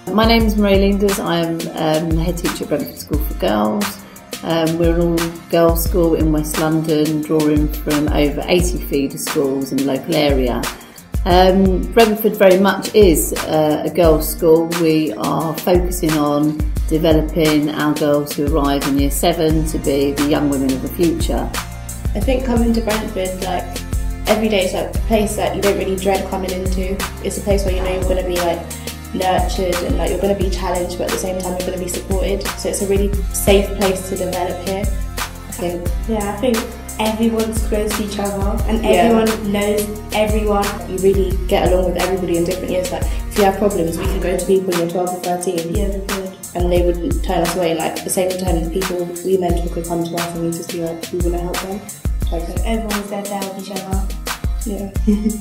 My name is Marie Linders. I'm the head teacher at Brentford School for Girls. We're an all-girls school in West London, drawing from over 80 feeder schools in the local area. Brentford very much is a girls' school. We are focusing on developing our girls who arrive in Year 7 to be the young women of the future. I think coming to Brentford, like, every day is like a place that you don't really dread coming into. It's a place where you know you're going to be like nurtured and like you're going to be challenged, but at the same time you're going to be supported. So it's a really safe place to develop here, I think. Yeah, I think everyone's close to each other and everyone knows everyone. You really get along with everybody in different years. Like if you have problems, we could go to people in year 12 or 13. Yeah, we could. And they wouldn't turn us away. Like at the same time, the people we mentor could come to us and we just be like, we want to help them. Like everyone's there to help each other. Yeah.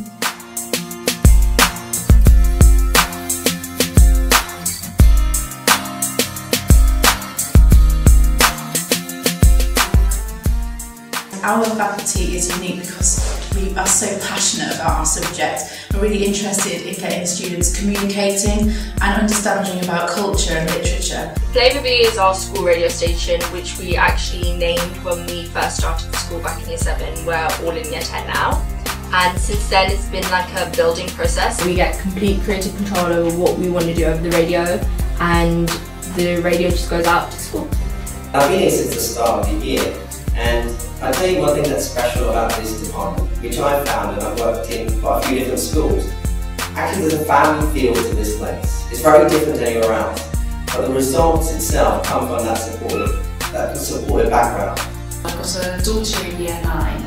Our faculty is unique because we are so passionate about our subject. We're really interested in getting the students communicating and understanding about culture and literature. Flavour B is our school radio station, which we actually named when we first started the school back in Year 7. We're all in Year 10 now. And since then it's been like a building process. We get complete creative control over what we want to do over the radio, and the radio just goes out to school. I've been here since the start of the year, and I'll tell you one thing that's special about this department, which I've found, and I've worked in quite a few different schools. Actually, there's a family feel to this place. It's very different anywhere else, but the results itself come from that supportive background. I've got a daughter in Year 9.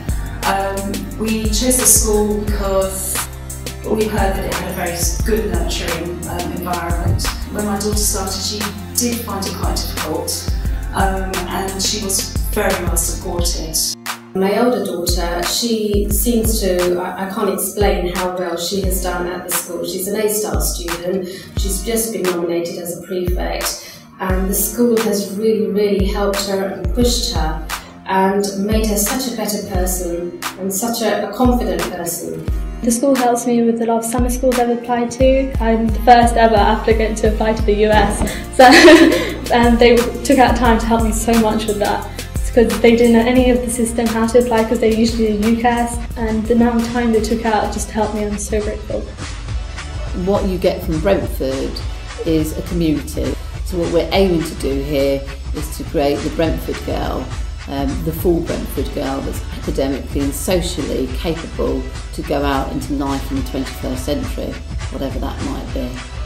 We chose the school because we heard that it had a very good nurturing environment. When my daughter started, she did find it quite difficult, and she was very well supported. My older daughter, she seems to, I can't explain how well she has done at the school. She's an A-star student, she's just been nominated as a prefect, and the school has really helped her and pushed her and made her such a better person and such a confident person. The school helps me with a lot of summer schools I've applied to. I'm the first ever applicant to apply to the US, so and they took out time to help me so much with that. Because they didn't know any of the system, how to apply, because they usually do UCAS, and the amount of time they took out just helped me. I'm so grateful. What you get from Brentford is a community. So what we're aiming to do here is to create the Brentford girl, the full Brentford girl that's academically and socially capable to go out into life in the 21st century, whatever that might be.